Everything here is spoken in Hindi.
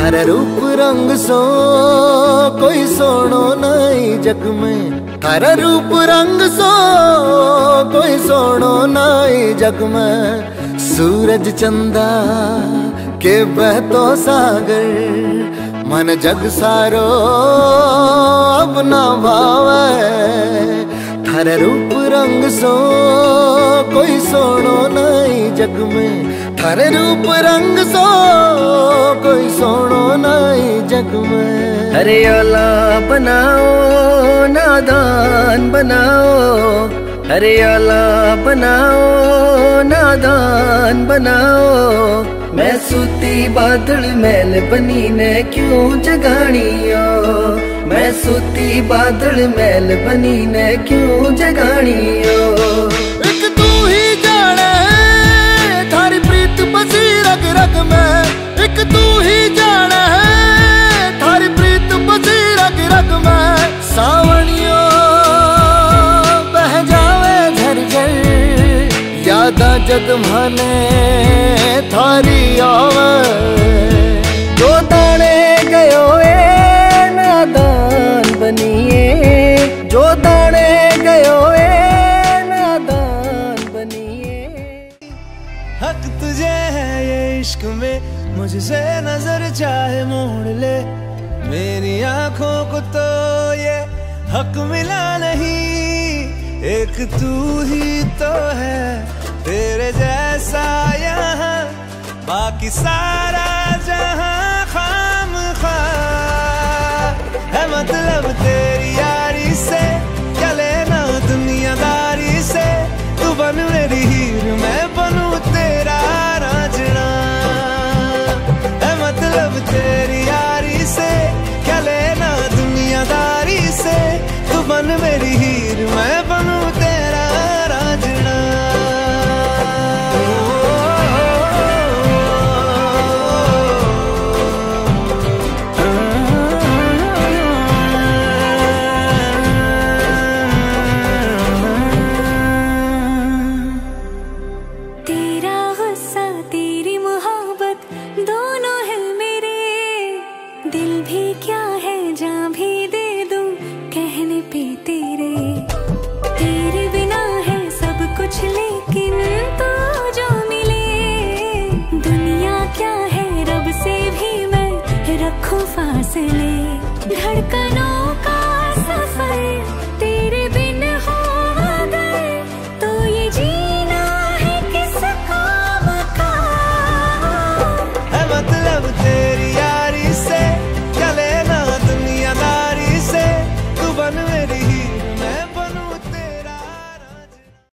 थारे रूप रंग सो कोई सोनो नहीं जग में, थारे रूप रंग सो कोई सोनो नहीं जग में। सूरज चंदा के बहतो सागर मन जग सारो अब ना भावे। थारे रूप रंग सो कोई सोनो नहीं जग में, थारे रूप रंग सो कोई सोनो नहीं जग में। अरे ओला बनाओ नादान बनाओ, अरे ओला बनाओ नादान बनाओ। मैं सूती बादल मैल बनी ने क्यों जगानियो, मैं सूती बादल मैल बनी ने क्यों जगानियो। एक तू ही जाने थारी प्रीत बसी रग रग में, एक तू ही जाने थारी प्रीत बसी रग रग में। सावनियो बह जावे झरझर यादा जद माने थारी आवे। जो दाने गयो नादान बनिए, जो दाने गयो नादान बनिए। हक तुझे है ये इश्क में, मुझसे नजर चाहे मोड़ ले। मेरी आंखों को तो ये हक मिला नहीं, एक तू ही तो है तेरे जैसा यहाँ, बाकी सारा जहाँ खाम खा है। मतलब तेरी यारी से क्या लेना दुनियादारी से, तू बन मेरी हीर मैं बनूं तेरा रांझना है। मतलब तेरी यारी से क्या लेना दुनियादारी से, तू बन मेरी हीर मैं बनूं तेरा रांझना। धड़कनों